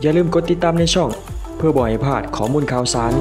อย่าลืมกดติดตามในช่องเพื่อบ่ให้พลาดข้อมูลข่าวสาร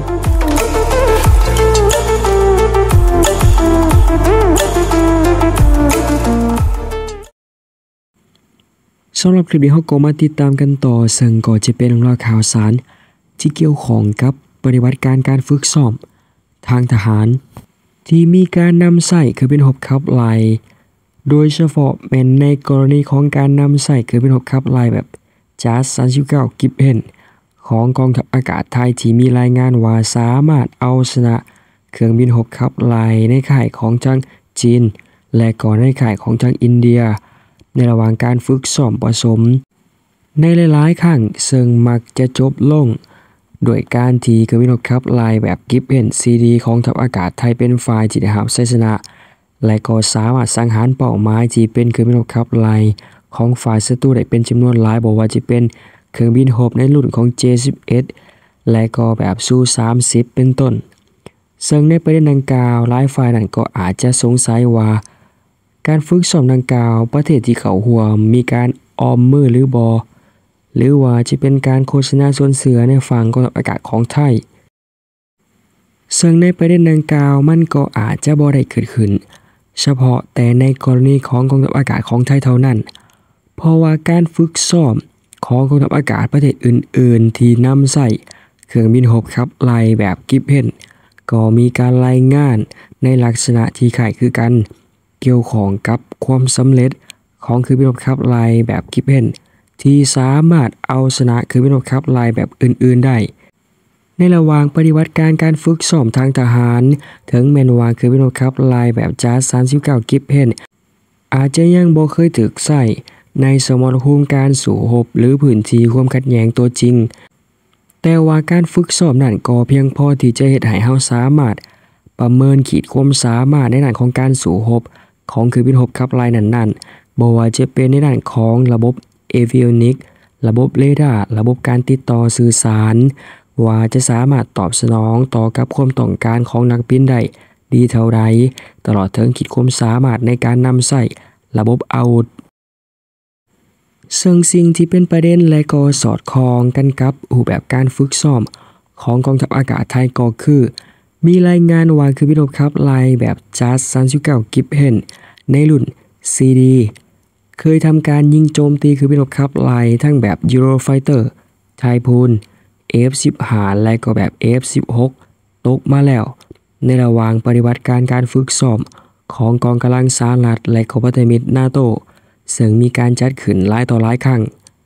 สำหรับคลิปนี้เราก็มาติดตามกันต่อซึ่งก็จะเป็นเรื่องราวข่าวสารที่เกี่ยวข้องกับปฏิบัติการฝึกซ้อมทางทหารที่มีการนำใส่เครื่องบินรบขับไล่โดยเฉพาะเป็นในกรณีของการนำใส่เครื่องบินรบขับไล่แบบJAS 39 Gripen ของกองทัพอากาศไทยที่มีรายงานว่าสามารถเอาชนะเครื่องบินรบขับไล่ในค่ายของทางจีนและก็ในค่ายของทางอินเดียในระหว่างการฝึกซ้อมผสมในหลายๆครั้งซึ่งมักจะจบลงโดยการที่เครื่องบินรบขับไล่แบบ Gripen CD ของทัพอากาศไทยเป็นฝ่ายที่ได้รับชัยชนะและก็สามารถสังหารเป้าหมายที่เป็นเครื่องบินรบขับไล่ของฝ่ายศัตรูได้เป็นจำนวนหลายบอกว่าจะเป็นเครื่องบินรบในรุ่นของ J11 และก็แบบSu-30เป็นต้นซึ่งในประเด็นดังกล่าวหลายฝ่ายนั้นก็อาจจะสงสัยว่าการฝึกซ้อมดังกล่าวประเทศที่เขาร่วมมีการออมมือหรือบ่หรือว่าจะเป็นการโฆษณาส่วนเสือในฝั่งกองทัพอากาศของไทยซึ่งในประเด็นดังกล่าวมันก็อาจจะบ่ได้เกิดขึ้นเฉพาะแต่ในกรณีของกองทัพอากาศของไทยเท่านั้นเพราะว่าการฝึกซ้อมของกองทัพอากาศประเทศอื่นๆที่นำใส่เครื่องบินรบขับไล่แบบGripenก็มีการรายงานในลักษณะที่คล้ายคือกันเกี่ยวข้องกับความสำเร็จของเครื่องบินรบขับไล่แบบGripenที่สามารถเอาชนะเครื่องบินรบขับไล่แบบอื่นๆได้ในระหว่างปฏิบัติการฝึกซ้อมทางทหารถึงแม้ว่าเครื่องบินรบขับไล่แบบJAS 39 Gripenอาจจะยังบ่เคยถูกใช้ในสมรภูมิการสู้รบหรือพื้นที่ความขัดแย้งตัวจริงแต่ว่าการฝึกซ้อมนั้นก็เพียงพอที่จะเฮ็ดให้เราสามารถประเมินขีดความสามารถในด้านของการสู้รบของเครื่องบินรบขับไล่นั้นๆบ่ว่าจะเป็นในด้านของระบบเอวิโอนิกระบบเรดาร์ระบบการติดต่อสื่อสารว่าจะสามารถตอบสนองต่อกับความต้องการของนักบินได้ดีเท่าใดตลอดถึงขีดความสามารถในการนำใช้ระบบอาวุธซึ่งสิ่งที่เป็นประเด็นและก็สอดคล้องกันกับรูปแบบการฝึกซ้อมของกองทัพอากาศไทยก็คือมีรายงานว่าเครื่องบินรบขับไล่แบบ JAS 39 Gripen ในรุ่น CD เคยทำการยิงโจมตีเครื่องบินรบขับไล่ทั้งแบบ Eurofighter Typhoon F-15 และก็แบบ F-16 ตกมาแล้วในระหว่างปฏิบัติการฝึกซ้อมของกองกำลังสหรัฐและก็พันธมิตรนาโตซึ่งมีการจัดขึ้นหลายต่อหลายครั้ง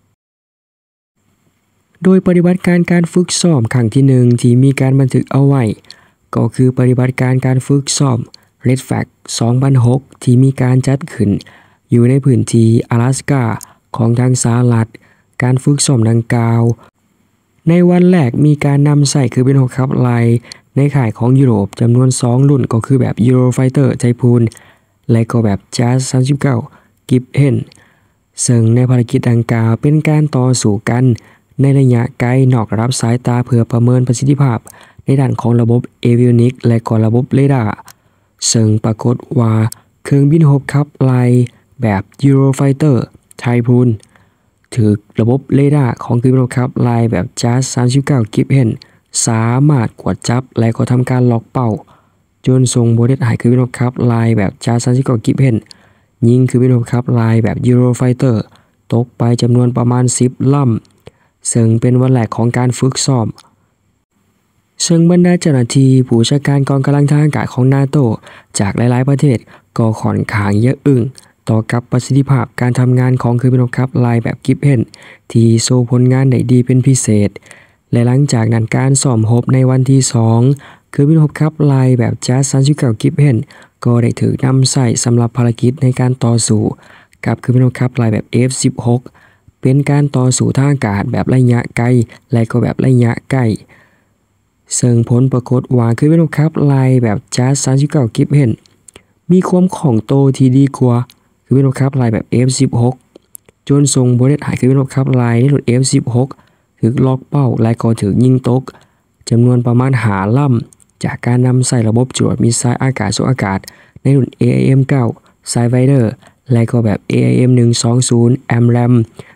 โดยปฏิบัติการฝึกซ้อมครั้งที่1ที่มีการบันทึกเอาไว้ก็คือปฏิบัติการฝึกซ้อม Red Flag 2006ที่มีการจัดขึ้นอยู่ในพื้นที่阿拉斯กาของทางสหรัฐการฝึกซ้อมดังกล่าวในวันแรกมีการนำใส่เครื่องบินรบขับไล่ในข่ายของยุโรปจำนวน2รุ่นก็คือแบบ Eurofighter Typhoon และก็แบบ JAS 39 Gripen ซึ่งในภารกิจดังกล่าวเป็นการต่อสู้กันในระยะไกลนอกระดับสายตาเพื่อประเมินประสิทธิภาพในด้านของระบบเอวิโอนิกและก็ระบบเรดาร์ซึ่งปรากฏว่าเครื่องบินรบขับไล่แบบ Eurofighter Typhoon ถูกระบบเรดาร์ของเครื่องบินรบขับไล่แบบ JAS 39 Gripen สามารถกวดจับและก็ทำการล็อกเป้าจนส่งผลให้เครื่องบินรบขับไล่แบบ JAS 39 Gripen ยิงเครื่องบินรบขับไล่แบบ Eurofighter ตกไปจำนวนประมาณ10ลำซึ่งเป็นวันแรกของการฝึกซ้อมซึ่งบรรดาเจ้าหน้าที่ผู้บัญชาการกองกำลังทหารอากาศของนาโตจากหลายๆประเทศก็ค่อนข้างเยอะอึ้งต่อกับประสิทธิภาพการทำงานของเครื่องบินรบขับไล่แบบGripenที่โชว์ผลงานได้ดีเป็นพิเศษและหลังจากนั้นการซ้อมรบในวันที่2เครื่องบินรบขับไล่แบบ JAS 39 Gripen ก็ได้ถูกนำใช้สำหรับภารกิจในการต่อสู้กับเครื่องบินรบขับไล่แบบ F-16 เป็นการต่อสู้ทางอากาศแบบระยะไกลและก็แบบระยะใกล้ซึ่งผลปรากฏว่าเครื่องบินรบขับไล่แบบ JAS 39 Gripen มีความคล่องตัวที่ดีกว่าเครื่องบินรบขับไล่แบบ F-16 จนส่งผลให้เครื่องบินรบขับไล่ในรุ่น F-16 ถูกล็อกเป้าและก็ถูกยิงตกจำนวนประมาณ5ลำจากการนำใส่ระบบจรวดมิสไซล์อากาศสู่อากาศในรุ่น AIM-9 Sidewinder และก็แบบ AIM-120 AMRAAM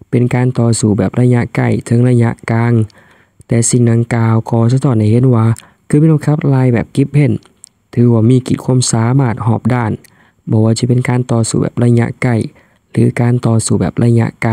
เป็นการต่อสู้แบบระยะใกล้ถึงระยะกลางแต่สิ่งดังกล่าวก็สะท้อนให้เห็นว่าคือพี่น้องครับลายแบบกิฟเพนถือว่ามีขีดความสามารถหอบด้านบ่ว่าจะเป็นการต่อสู้แบบระยะใกล้หรือการต่อสู้แบบระยะไกล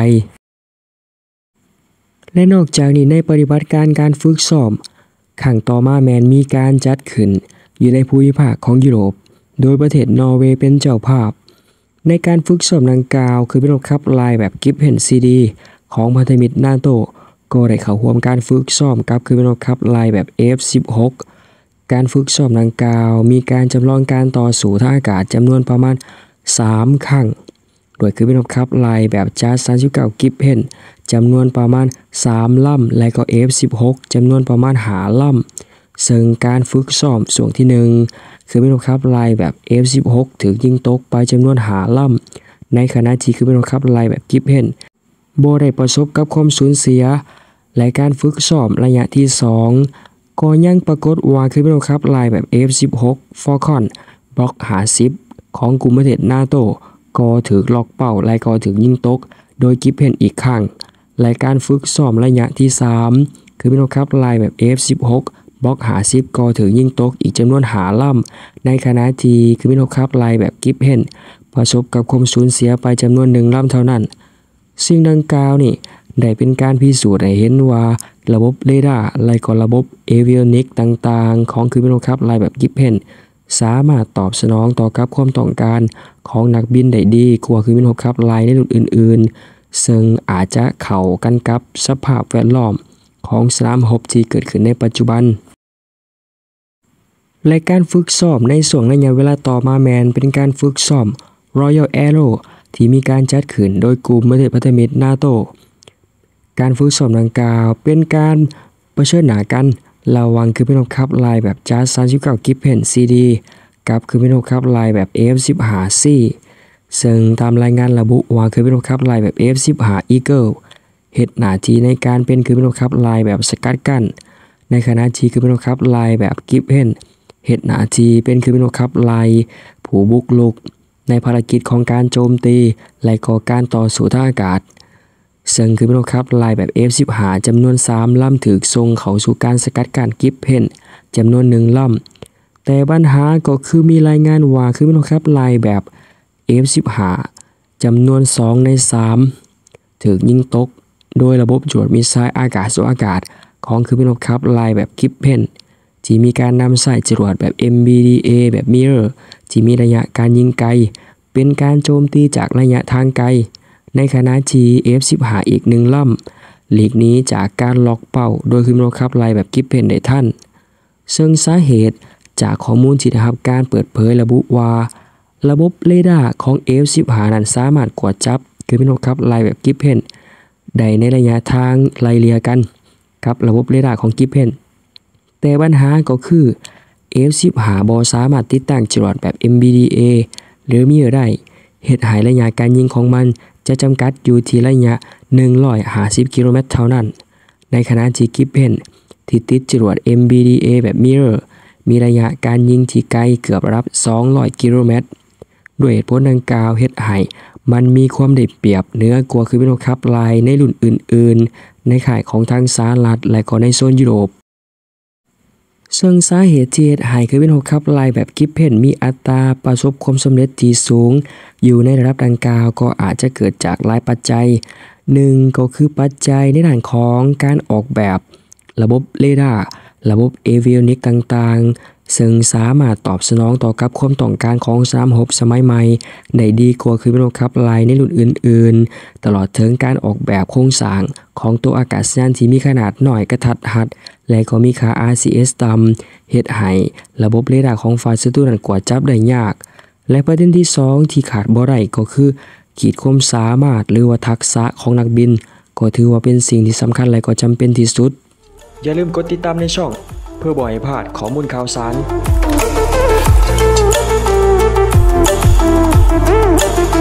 และนอกจากนี้ในปฏิบัติการฝึกซ้อมขังต่อมาแมนมีการจัดขึ้นอยู่ในภูมิภาคของยุโรปโดยประเทศนอร์เวย์เป็นเจ้าภาพในการฝึกซ้อมดังกล่าวคือพี่น้องครับลายแบบกิฟเพนซีดีของพันธมิตรนาโตก็ได้เข้าร่วมการฝึกซ้อมกับคือพี่น้องครับลายแบบ F16 การฝึกซ้อมดังกล่าวมีการจำลองการต่อสู้ทางอากาศจำนวนประมาณ3 ครั้งโดยคือพี่น้องครับลายแบบจาร์39กิฟเพนจำนวนประมาณ3 ลำและก็ F16 จำนวนประมาณ5 ลำซึ่งการฝึกซ้อมส่วนที่1คือพี่น้องครับลายแบบ F16 ถูกยิงตกไปจำนวน5 ลำในขณะที่คือพี่น้องครับลายแบบกิฟเพนบ่ได้ประสบกับความสูญเสียและการฝึกซ้อมระยะที่2ก็ยังปรากฏว่าคือพี่น้องครับลายแบบ F16 Falcon Block 50ของกลุ่มประเทศนาโตก็ถูกล็อกเป้าและก็ถูกยิงตกโดยกิฟเพนอีกครั้งและการฝึกซ้อมระยะที่3คือพี่น้องครับลายแบบ F16 บล็อก50ก็ถูกยิงตกอีกจำนวน5 ลำในขณะที่คือพี่น้องครับลายแบบกิฟเพนประสบกับความสูญเสียไปจำนวน1 ลำเท่านั้นสิ่งดังกล่าวนี่ได้เป็นการพิสูจน์ให้เห็นว่าระบบเรดาร์และก็ระบบเอวิโอนิกต่างๆของคือพี่น้องครับลายแบบกิฟเพนสามารถตอบสนองต่อกับความต้องการของนักบินได้ดีกว่าคือพี่น้องครับลายในรุ่นอื่นๆซึ่งอาจจะเข้ากันกับสภาพแวดล้อมของสนามรบที่เกิดขึ้นในปัจจุบันและการฝึกซ้อมในช่วงระยะเวลาต่อมาแมนเป็นการฝึกซ้อม Royal Arrow ที่มีการจัดขึ้นโดยกลุ่มประเทศพันธมิตรนาโตการฝึกซ้อมดังกล่าวเป็นการเผชิญหน้ากันระหว่างคือพี่น้องครับลายแบบจาร์39กิฟเพนซีดีกับคือพี่น้องครับลายแบบ F15C ซึ่งตามรายงานระบุว่าคือพี่น้องครับลายแบบ F15 Eagle เฮ็ดหน้าที่ในการเป็นคือพี่น้องครับลายแบบสกัดกั้นในขณะที่คือพี่น้องครับลายแบบกิฟเพนเฮ็ดหน้าที่เป็นคือพี่น้องครับลายผู้บุกรุกในภารกิจของการโจมตีและก็การต่อสู้ทางอากาศซึ่งคือพี่น้องครับลายแบบ F15 จำนวน3 ลำถูกส่งเข้าสู่การสกัดกั้นกิฟเพนจำนวน1 ลำแต่ปัญหาก็คือมีรายงานว่าคือพี่น้องครับลายแบบ F15 จำนวน2 ใน 3ถูกยิงตกโดยระบบจรวดมิสไซล์อากาศสู่อากาศของคือพี่น้องครับลายแบบกิฟเพนที่มีการนำใส่จรวดแบบ MBDA แบบ Mirror ที่มีระยะการยิงไกลเป็นการโจมตีจากระยะทางไกลในขณะที่ F15 อีก1 ลำหลีกนี้จากการล็อกเป้าโดยคือพี่น้องครับลายแบบกิฟเพนได้ทันซึ่งสาเหตุจากข้อมูลที่ได้รับการเปิดเผยระบุว่าระบบเรดาร์ของ F15 นั้นสามารถกวดจับคือพี่น้องครับลายแบบกิฟเพนได้ในระยะทางไล่เลี่ยกันกับระบบเรดาร์ของกิฟเพนแต่ปัญหาก็คือ F15 บ่สามารถติดตั้งจรวดแบบ MBDA หรือมีได้เฮ็ดให้ระยะการยิงของมันจะจำกัดอยู่ที่ระยะ150 กิโลเมตรเท่านั้นในขณะที่กิฟเพนที่ติดจรวด MBDA แบบ Mirror มีระยะการยิงที่ไกลเกือบรับ200 กิโลเมตรด้วยเหตุผลดังกล่าวเฮ็ดให้มันมีความได้เปรียบเหนือกว่าคือพี่น้องครับลายในรุ่นอื่นๆในข่ายของทางสหรัฐและก็ในโซนยุโรปซึ่งสาเหตุที่เฮ็ดให้คือพี่น้องครับลายแบบกิฟเพนมีอัตราประสบความสำเร็จที่สูงอยู่ในระดับดังกล่าวก็อาจจะเกิดจากหลายปัจจัย1ก็คือปัจจัยในด้านของการออกแบบระบบเรดาร์ระบบเอวิโอนิกต่างๆซึ่งสามารถตอบสนองต่อกับความต้องการของสนามรบสมัยใหม่ได้ดีกว่าคือพี่น้องครับลายในรุ่นอื่นๆตลอดถึงการออกแบบโครงสร้างของตัวอากาศยานที่มีขนาดน้อยกระทัดรัดและก็มีค่า RCS ต่ำเฮ็ดให้ระบบเรดาร์ของฝ่ายศัตรูนั้นกวดจับได้ยากและประเด็นที่2ที่ขาดบ่ได้ก็คือขีดความสามารถหรือว่าทักษะของนักบินก็ถือว่าเป็นสิ่งที่สำคัญและก็จำเป็นที่สุดอย่าลืมกดติดตามในช่องเพื่อบ่ให้พลาดข้อมูลข่าวสาร